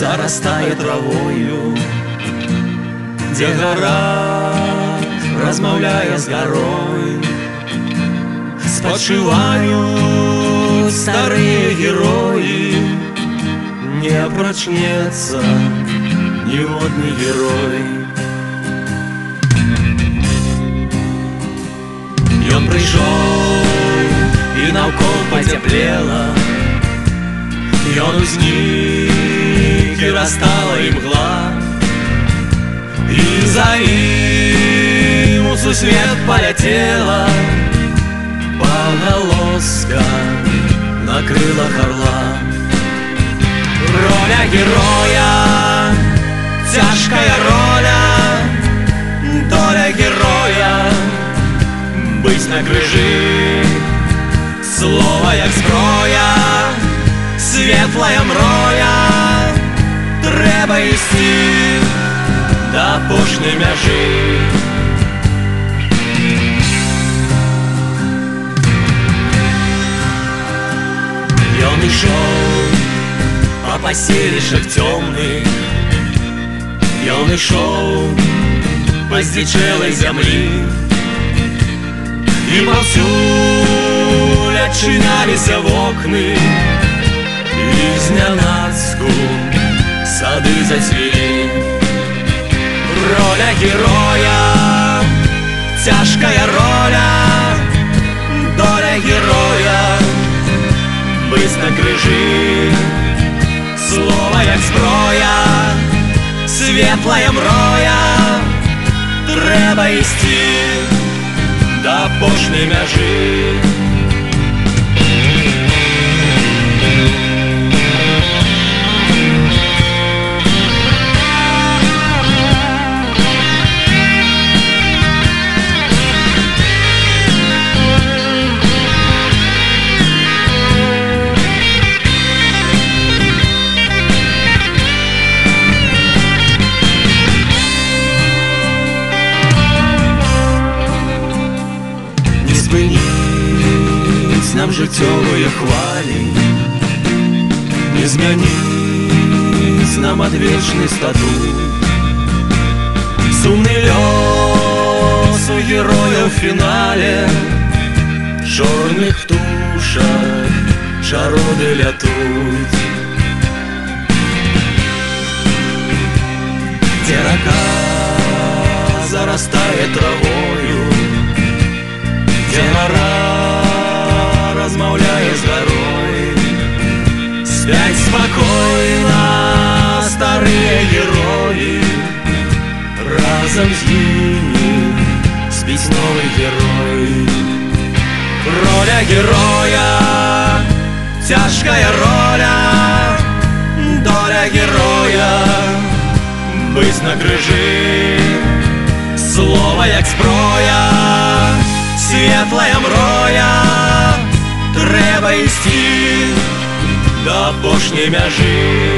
зарастае травою, дзе гора размаўляе з гарой. Спачываюць старыя героі, не прачнецца ніводны герой. Ён прыйшоў і наўкол пацяплела, ён узнік і растала імгла, і за ім у сусвет паляцела пагалоска на крылах арла. Роля героя, цяжкая роля, доля героя быць на крыжы. Слова як зброя, светлая мроя, трэба ісці да апошняй мяжы. Ён ішоў па паселішах цёмных, ён ішоў па здзічэлай зямлі, і паўсюль адчыняліся вокны, і знянацку сады зацвілі. Роля героя, цяжкая роля, доля героя быць на крыжы. Слова як зброя, светлая мроя, трэба ісці да апошняй мяжы. Спыніць нам жыццёвыя хвалі, не змяніць нам адвечны статут. Сумны лёс у героя ў фінале, чорных птушак чароды лятуць. Дзе рака зарастае травою, дзе гора размаўляе з гарой, спяць спакойна старыя героі, разам з імі спіць новы герой. Роля героя, цяжкая роля, доля героя быць на крыжы. Слова як зброя, светлая мроя, трэба ісці да апошняй мяжы.